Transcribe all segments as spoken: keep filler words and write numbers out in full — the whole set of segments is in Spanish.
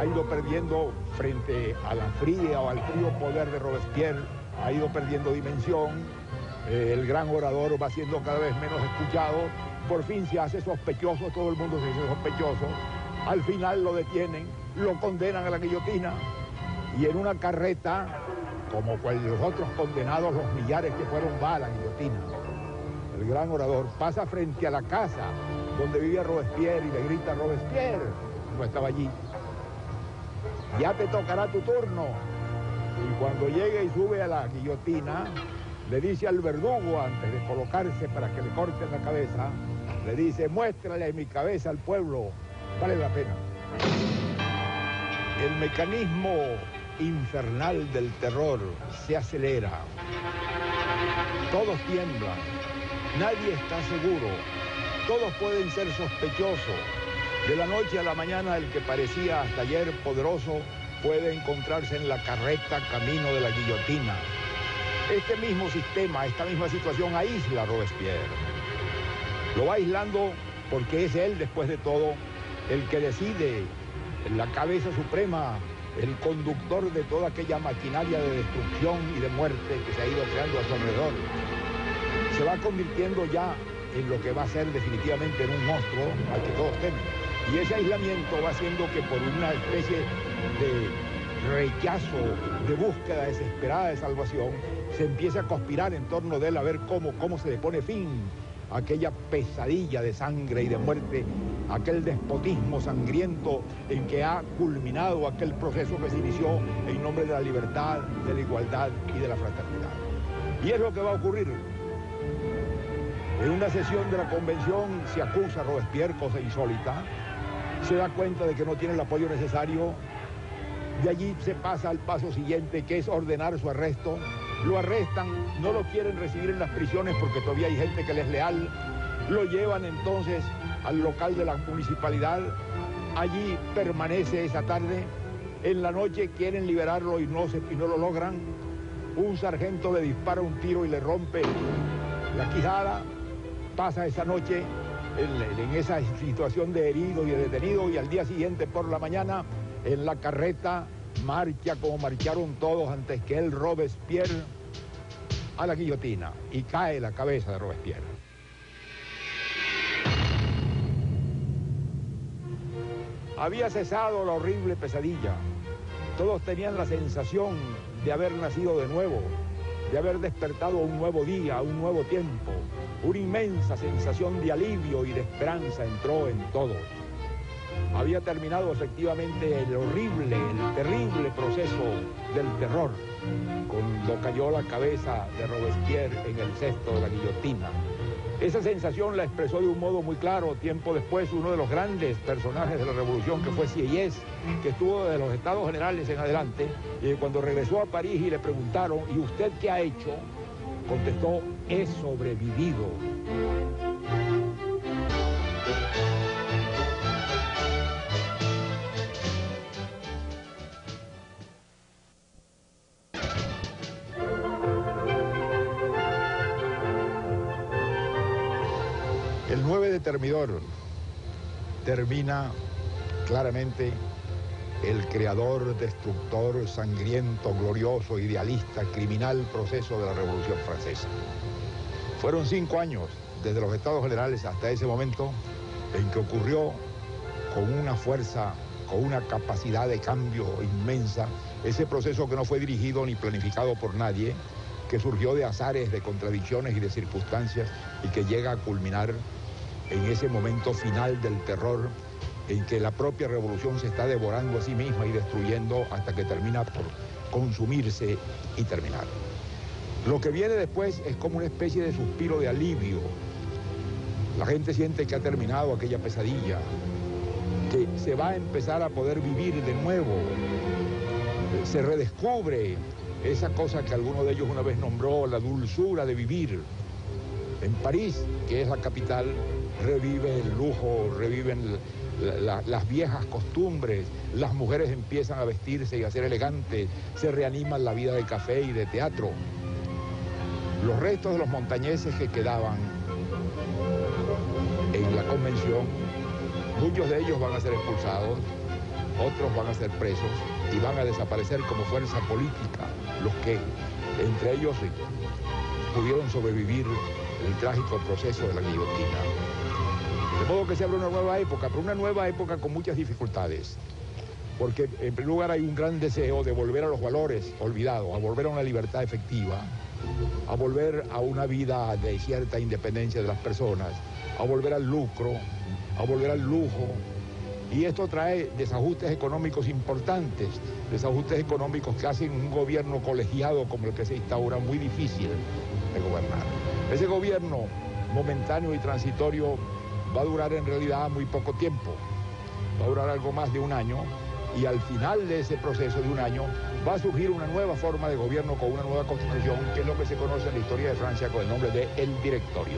ha ido perdiendo frente a la fría o al frío poder de Robespierre, ha ido perdiendo dimensión, eh, el gran orador va siendo cada vez menos escuchado, por fin se hace sospechoso, todo el mundo se hace sospechoso, al final lo detienen, lo condenan a la guillotina, y en una carreta, como cual los otros condenados, los millares que fueron, va a la guillotina. El gran orador pasa frente a la casa donde vivía Robespierre y le grita: Robespierre, no estaba allí. Ya te tocará tu turno. Y cuando llega y sube a la guillotina, le dice al verdugo, antes de colocarse para que le corten la cabeza, le dice: muéstrale mi cabeza al pueblo, vale la pena. El mecanismo infernal del terror se acelera. Todos tiemblan, nadie está seguro, todos pueden ser sospechosos. De la noche a la mañana, el que parecía hasta ayer poderoso puede encontrarse en la carreta camino de la guillotina. Este mismo sistema, esta misma situación aísla a Robespierre. Lo va aislando porque es él, después de todo, el que decide, la cabeza suprema, el conductor de toda aquella maquinaria de destrucción y de muerte que se ha ido creando a su alrededor. Se va convirtiendo ya en lo que va a ser definitivamente en un monstruo al que todos temen. Y ese aislamiento va haciendo que por una especie de rechazo, de búsqueda desesperada de salvación, se empiece a conspirar en torno de él a ver cómo, cómo se le pone fin a aquella pesadilla de sangre y de muerte, aquel despotismo sangriento en que ha culminado aquel proceso que se inició en nombre de la libertad, de la igualdad y de la fraternidad. Y es lo que va a ocurrir. En una sesión de la convención se acusa a Robespierre, cosa insólita, se da cuenta de que no tiene el apoyo necesario, de allí se pasa al paso siguiente, que es ordenar su arresto. Lo arrestan, no lo quieren recibir en las prisiones porque todavía hay gente que les es leal, lo llevan entonces al local de la municipalidad, allí permanece esa tarde, en la noche quieren liberarlo y no, se, y no lo logran, un sargento le dispara un tiro y le rompe la quijada, pasa esa noche en, en esa situación de herido y de detenido, y al día siguiente por la mañana en la carreta marcha como marcharon todos antes que él, Robespierre, a la guillotina, y cae la cabeza de Robespierre. Había cesado la horrible pesadilla. Todos tenían la sensación de haber nacido de nuevo, de haber despertado un nuevo día, un nuevo tiempo. Una inmensa sensación de alivio y de esperanza entró en todos. Había terminado efectivamente el horrible, el terrible proceso del terror, cuando cayó la cabeza de Robespierre en el cesto de la guillotina. Esa sensación la expresó de un modo muy claro tiempo después uno de los grandes personajes de la revolución, que fue Sieyès, que estuvo desde los Estados Generales en adelante, y cuando regresó a París y le preguntaron: ¿y usted qué ha hecho?, contestó: he sobrevivido. El nueve de Termidor termina claramente el creador, destructor, sangriento, glorioso, idealista, criminal proceso de la Revolución Francesa. Fueron cinco años desde los Estados Generales hasta ese momento en que ocurrió con una fuerza, con una capacidad de cambio inmensa, ese proceso que no fue dirigido ni planificado por nadie, que surgió de azares, de contradicciones y de circunstancias, y que llega a culminar en ese momento final del terror, en que la propia revolución se está devorando a sí misma y destruyendo hasta que termina por consumirse y terminar. Lo que viene después es como una especie de suspiro de alivio. La gente siente que ha terminado aquella pesadilla, que se va a empezar a poder vivir de nuevo. Se redescubre esa cosa que alguno de ellos una vez nombró la dulzura de vivir. En París, que es la capital, revive el lujo, reviven la, la, las viejas costumbres, las mujeres empiezan a vestirse y a ser elegantes, se reanima la vida de café y de teatro. Los restos de los montañeses que quedaban en la convención, muchos de ellos van a ser expulsados, otros van a ser presos y van a desaparecer como fuerza política los que, entre ellos, pudieron sobrevivir el trágico proceso de la guillotina. De modo que se abre una nueva época, pero una nueva época con muchas dificultades. Porque en primer lugar hay un gran deseo de volver a los valores olvidados, a volver a una libertad efectiva, a volver a una vida de cierta independencia de las personas, a volver al lucro, a volver al lujo. Y esto trae desajustes económicos importantes, desajustes económicos que hacen un gobierno colegiado como el que se instaura muy difícil de gobernar. Ese gobierno momentáneo y transitorio va a durar en realidad muy poco tiempo, va a durar algo más de un año, y al final de ese proceso de un año va a surgir una nueva forma de gobierno con una nueva constitución, que es lo que se conoce en la historia de Francia con el nombre de el Directorio.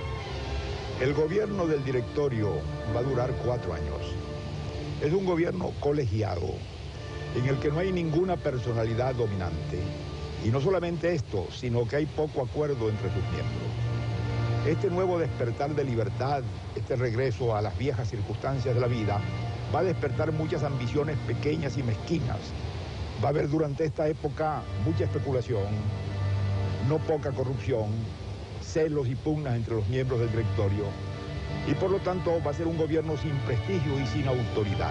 El gobierno del Directorio va a durar cuatro años. Es un gobierno colegiado, en el que no hay ninguna personalidad dominante. Y no solamente esto, sino que hay poco acuerdo entre sus miembros. Este nuevo despertar de libertad, este regreso a las viejas circunstancias de la vida, va a despertar muchas ambiciones pequeñas y mezquinas. Va a haber durante esta época mucha especulación, no poca corrupción, celos y pugnas entre los miembros del Directorio, y por lo tanto va a ser un gobierno sin prestigio y sin autoridad.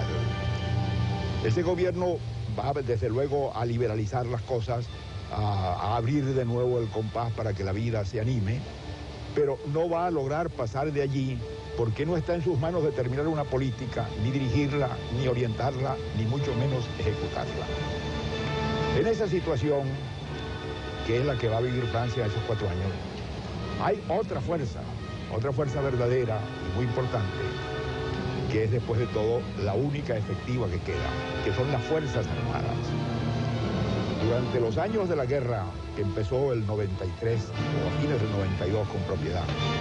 Ese gobierno va desde luego a liberalizar las cosas, a, a abrir de nuevo el compás para que la vida se anime, pero no va a lograr pasar de allí porque no está en sus manos determinar una política, ni dirigirla, ni orientarla, ni mucho menos ejecutarla. En esa situación, que es la que va a vivir Francia en esos cuatro años, hay otra fuerza, otra fuerza verdadera y muy importante, que es después de todo la única efectiva que queda, que son las Fuerzas Armadas. Durante los años de la guerra, que empezó el noventa y tres o a fines del noventa y dos con propiedad,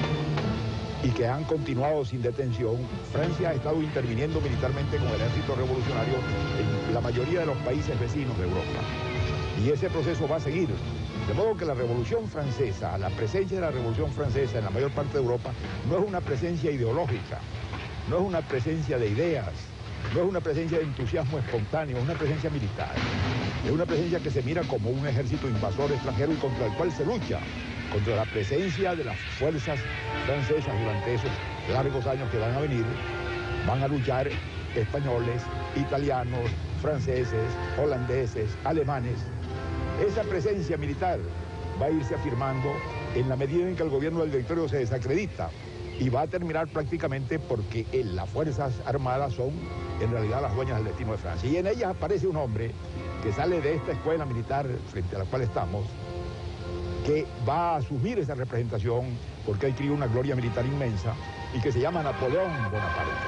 y que han continuado sin detención, Francia ha estado interviniendo militarmente con el ejército revolucionario en la mayoría de los países vecinos de Europa. Y ese proceso va a seguir. De modo que la Revolución Francesa, la presencia de la Revolución Francesa en la mayor parte de Europa, no es una presencia ideológica, no es una presencia de ideas, no es una presencia de entusiasmo espontáneo, es una presencia militar. Es una presencia que se mira como un ejército invasor extranjero y contra el cual se lucha, contra la presencia de las fuerzas francesas durante esos largos años que van a venir. Van a luchar españoles, italianos, franceses, holandeses, alemanes. Esa presencia militar va a irse afirmando en la medida en que el gobierno del Directorio se desacredita y va a terminar prácticamente porque él, las Fuerzas Armadas son en realidad las dueñas del destino de Francia. Y en ellas aparece un hombre que sale de esta escuela militar frente a la cual estamos, que va a asumir esa representación porque adquirió una gloria militar inmensa y que se llama Napoleón Bonaparte.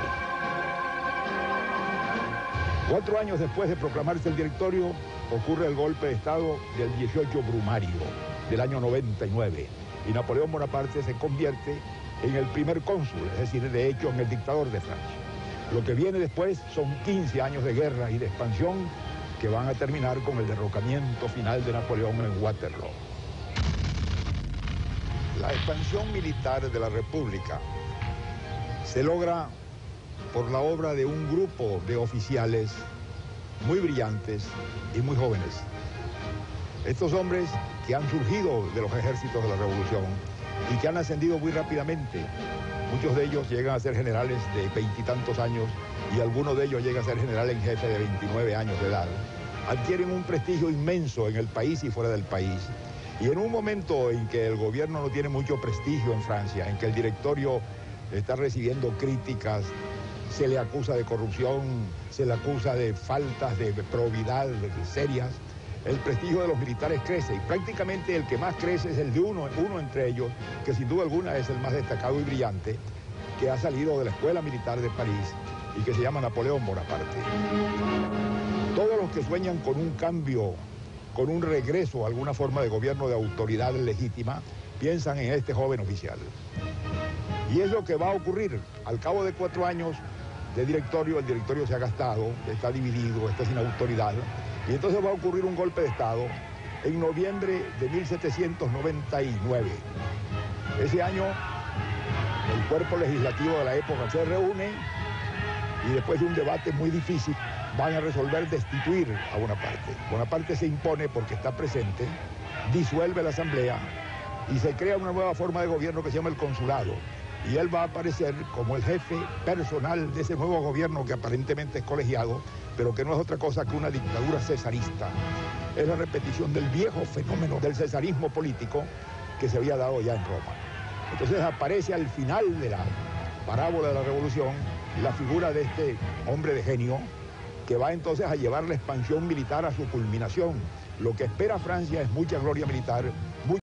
Cuatro años después de proclamarse el Directorio, ocurre el golpe de Estado del dieciocho Brumario, del año noventa y nueve, y Napoleón Bonaparte se convierte en el primer cónsul, es decir, de hecho, en el dictador de Francia. Lo que viene después son quince años de guerra y de expansión que van a terminar con el derrocamiento final de Napoleón en Waterloo. La expansión militar de la República se logra por la obra de un grupo de oficiales muy brillantes y muy jóvenes. Estos hombres que han surgido de los ejércitos de la Revolución y que han ascendido muy rápidamente. Muchos de ellos llegan a ser generales de veintitantos años y algunos de ellos llegan a ser general en jefe de veintinueve años de edad. Adquieren un prestigio inmenso en el país y fuera del país. Y en un momento en que el gobierno no tiene mucho prestigio en Francia, en que el Directorio está recibiendo críticas, se le acusa de corrupción, se le acusa de faltas de probidad serias, el prestigio de los militares crece y prácticamente el que más crece es el de uno, uno entre ellos, que sin duda alguna es el más destacado y brillante, que ha salido de la Escuela Militar de París y que se llama Napoleón Bonaparte. Todos los que sueñan con un cambio, con un regreso a alguna forma de gobierno de autoridad legítima, piensan en este joven oficial. Y es lo que va a ocurrir. Al cabo de cuatro años de Directorio, el Directorio se ha gastado, está dividido, está sin autoridad. Y entonces va a ocurrir un golpe de Estado en noviembre de mil setecientos noventa y nueve. Ese año, el cuerpo legislativo de la época se reúne y después de un debate muy difícil, van a resolver destituir a Bonaparte. Bonaparte se impone porque está presente, disuelve la asamblea y se crea una nueva forma de gobierno que se llama el consulado. Y él va a aparecer como el jefe personal de ese nuevo gobierno que aparentemente es colegiado, pero que no es otra cosa que una dictadura cesarista. Es la repetición del viejo fenómeno del cesarismo político que se había dado ya en Roma. Entonces aparece al final de la parábola de la revolución la figura de este hombre de genio que va entonces a llevar la expansión militar a su culminación. Lo que espera Francia es mucha gloria militar,